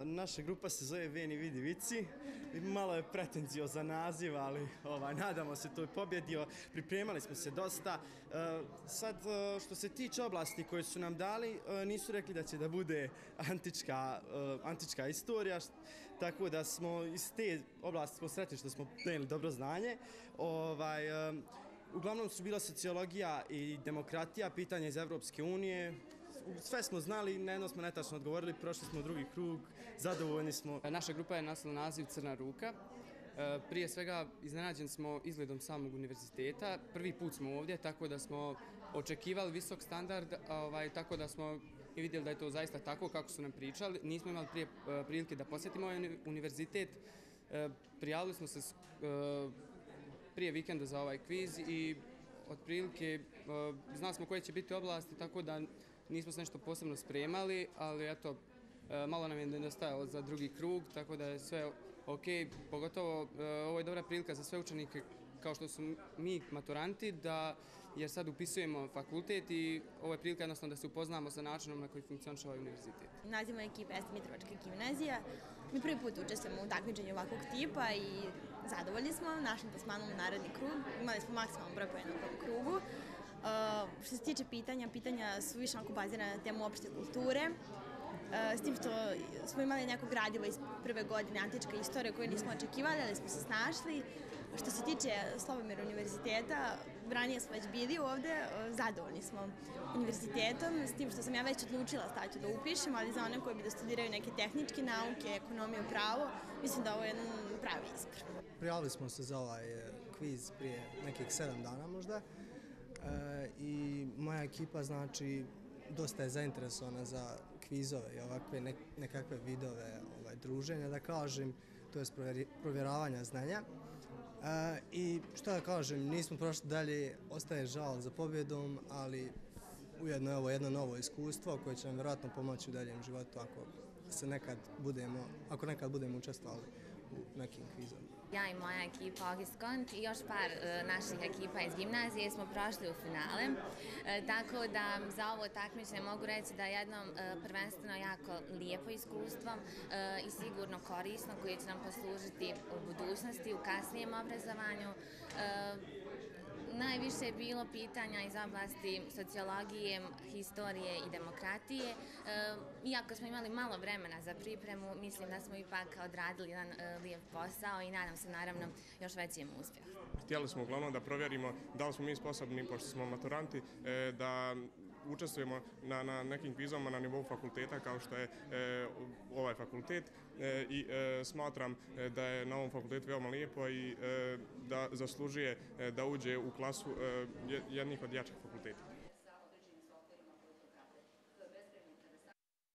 Naša grupa se zove Veni vidi vici, malo je pretenziozan naziv, ali nadamo se toj pobjedi, pripremali smo se dosta. Sad, što se tiče oblasti koje su nam dali, nisu rekli da će da bude antička istorija, tako da smo iz te oblasti smo sretni što smo prenijeli dobro znanje. Uglavnom su bila sociologija i demokratija, pitanja iz Evropske unije. Sve smo znali, na jedno smo netačno odgovorili, prošli smo drugi krug, zadovoljni smo. Naša grupa je nosila naziv Crna ruka. Prije svega iznenađen smo izgledom samog univerziteta. Prvi put smo ovdje, tako da smo očekivali visok standard, tako da smo i vidjeli da je to zaista tako kako su nam pričali. Nismo imali prije prilike da posjetimo ovaj univerzitet. Prijavili smo se prije vikenda za ovaj kviz i otprilike znali smo koje će biti oblasti, tako da nismo se nešto posebno spremali, ali eto, malo nam je nedostajalo za drugi krug, tako da je sve ok. Pogotovo ovo je dobra prilika za sve učenike kao što su mi maturanti, jer sad upisujemo fakultet i ovo je prilika jednostavno da se upoznamo sa načinom na koji funkcioniše ovaj univerzitet. Naziv moje ekipe jeste Mitrovačka gimnazija. Mi prvi put učestvujemo u takmičenju ovakvog tipa i zadovoljni smo našim plasmanom u naredni krug. Imali smo maksimalan broj poena u prvom krugu. Što se tiče pitanja su više onako bazirane na temu opšte kulture, s tim što smo imali neko gradivo iz prve godine antičke istorije koje nismo očekivali, ali smo se snašli. Što se tiče Slobomir univerziteta, ranije smo već bili ovde, zadovoljni smo univerzitetom, s tim što sam ja već odlučila staću da upišem, ali za one koji bi da studiraju neke tehničke nauke, ekonomiju, pravo, mislim da ovo je jedan pravi izbor. Prijavili smo se za ovaj kviz prije nekih 7 dana možda i moja ekipa znači dosta je zainteresovana za kvizove i ovakve nekakve vidove druženja, da kažem, to je provjeravanja znanja. I što da kažem, nismo prošli dalje, ostaje žal za pobjedom, ali ujedno je ovo jedno novo iskustvo koje će nam vjerojatno pomoći u daljem životu ako nekad budemo učestvovali u nekim kvizama. Ja i moja ekipa August Kont i još par naših ekipa iz gimnazije smo prošli u finale, tako da za ovo takmičenje mogu reći da je jedno prvenstveno jako lijepo iskustvo i sigurno korisno koje će nam poslužiti u budućnosti, u kasnijem obrazovanju. Najviše je bilo pitanja iz oblasti sociologije, historije i demokratije. Iako smo imali malo vremena za pripremu, mislim da smo ipak odradili jedan lijep posao i nadam se naravno još većem uspjehu. Htjeli smo uglavnom da provjerimo da li smo mi sposobni, pošto smo maturanti, da učestvujemo na nekim kvizama na nivou fakulteta kao što je ovaj fakultet i smatram da je na ovom fakultetu veoma lijepo i da zaslužuje da uđe u klasu jednih od jačih fakulteta.